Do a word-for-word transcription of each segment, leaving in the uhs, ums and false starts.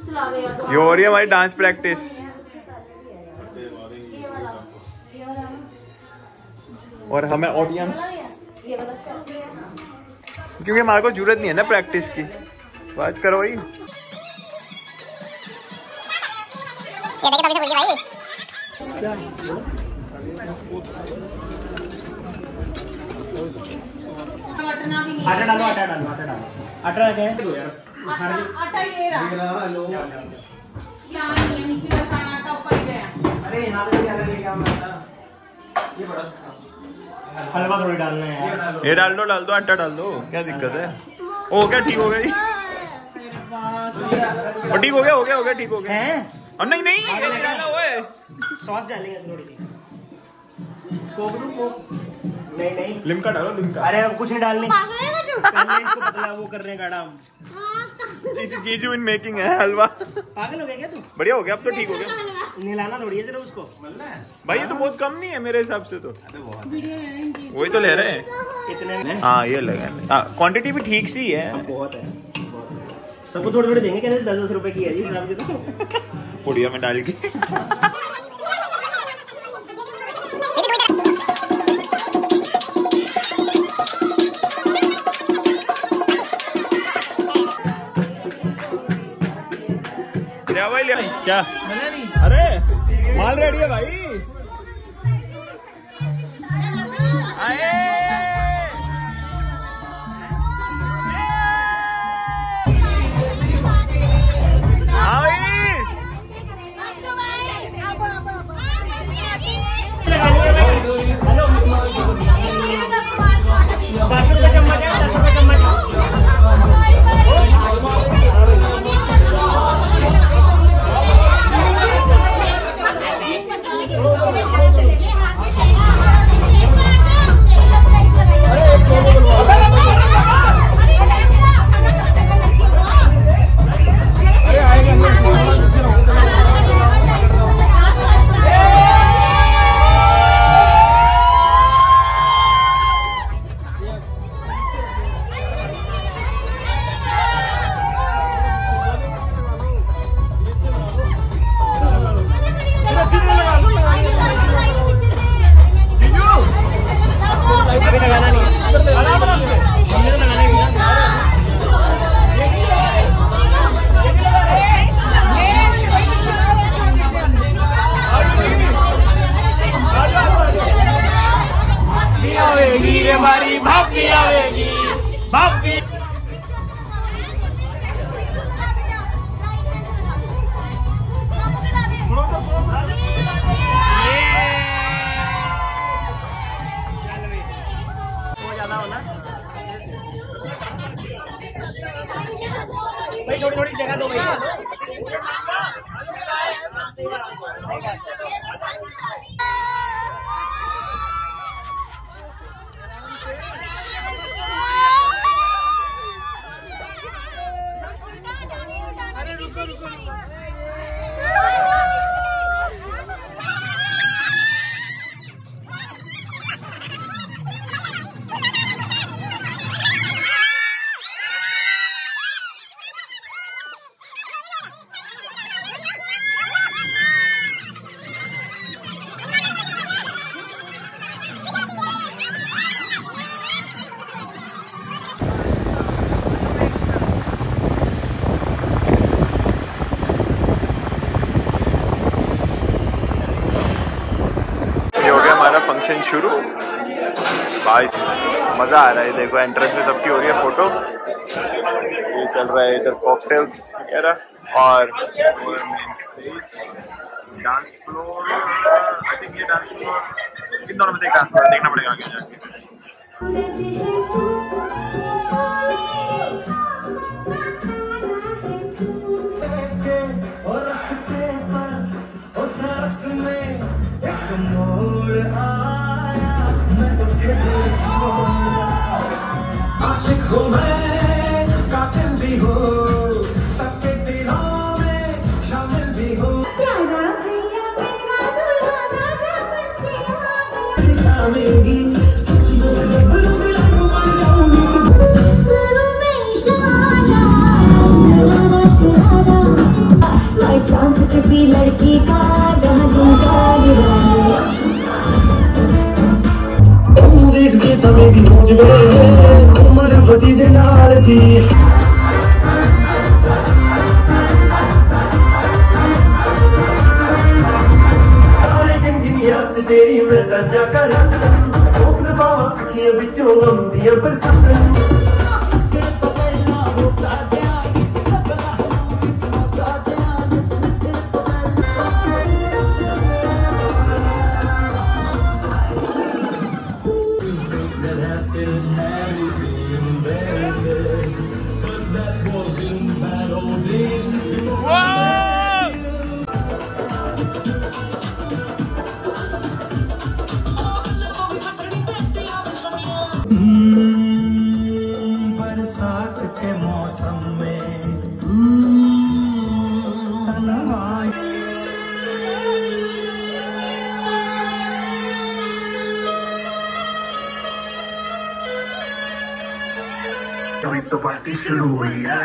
ये हो रही है हमारी डांस प्रैक्टिस। और हमें ऑडियंस, क्योंकि हमारे को जरूरत नहीं है ना प्रैक्टिस की, बात करो भाई। आटा डालो, आटा डालो, आटा डालो, आटा क्या है यार? आटा ये रहा। यार ये निकला खाना आटा ऊपर ही गया। अरे यहाँ पे क्या लगे क्या मतलब? ये बड़ा हलवा थोड़ी डालना है यार। ये डाल दो, डाल दो, आटा डाल दो, क्या दिक्कत है? हो गया, ठीक हो गई। और ठीक हो गया, हो गया, हो गया, ठीक हो गया। हैं? और नहीं नहीं, ये डाला हुआ है। सॉस डालेंगे थोड़ी सी। कोक दो, कोक। नहीं नहीं, लिम्का डालो, लिम्का। अरे अब कुछ नहीं डालनी। पहले इसको पतला वो कर रहे हैं गाढ़ा। जीजू इन मेकिंग है हलवा। पागल हो गया क्या तू? बढ़िया हो गया, अब तो ठीक हो गया। निलाना थोड़ी है जरा उसको। भाई ये तो बहुत कम नहीं है मेरे हिसाब से तो। वही तो ले रहे हैं इतने में। हाँ ये लगा, क्वांटिटी भी ठीक सी है। बहुत है, सबको थोड़े थोड़े देंगे। कहते दस दस रुपए की है जी हिसाब के। तो पुड़िया में डाल के क्या भाई लिया क्या? अरे माल रेडी है भाई। आए हाँ भाई। दस रुपए चम्मच है, दस रुपए चम्मच। हमारी भाभी आवेगी, भाभी। भाई थोड़ी थोड़ी जगह दो भैया। अरे रुको रुको रुको। फंक्शन शुरू भाई, मजा आ रहा है। देखो एंट्रेंस में सबकी हो रही है फोटो, ये चल रहा है इधर कॉकटेल्स वगैरह और डांस फ्लोर। आई थिंक ये डांस फ्लोर इन दोनों में से एक डांस फ्लोर देखना पड़ेगा आगे जाके। दी तेरी मैं ताजा कर ओखल बावा अखियां विचों आउंदियां बरसातां बरसात के मौसम में अभी तो पार्टी शुरू हुई है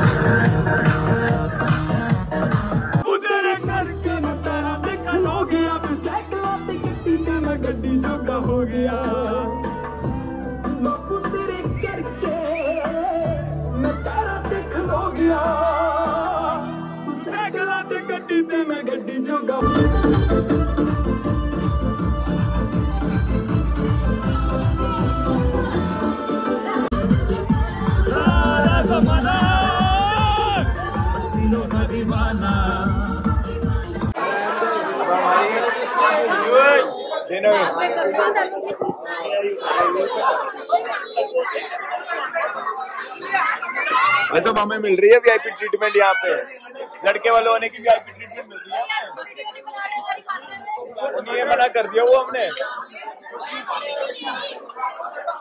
उधर करके मैं तारा देखन हो गया साइकिल ते गड्डी ते मैं गड्डी जोगा हो गया गड्डी ते मैं गड्डी जोगा सारा ज़माना हसीनों का दीवाना डिनर वैसे हमें मिल रही है वीआईपी ट्रीटमेंट यहाँ पे लड़के वाले होने की वीआईपी ट्रीटमेंट मिल रही है ये मना कर दिया वो हमने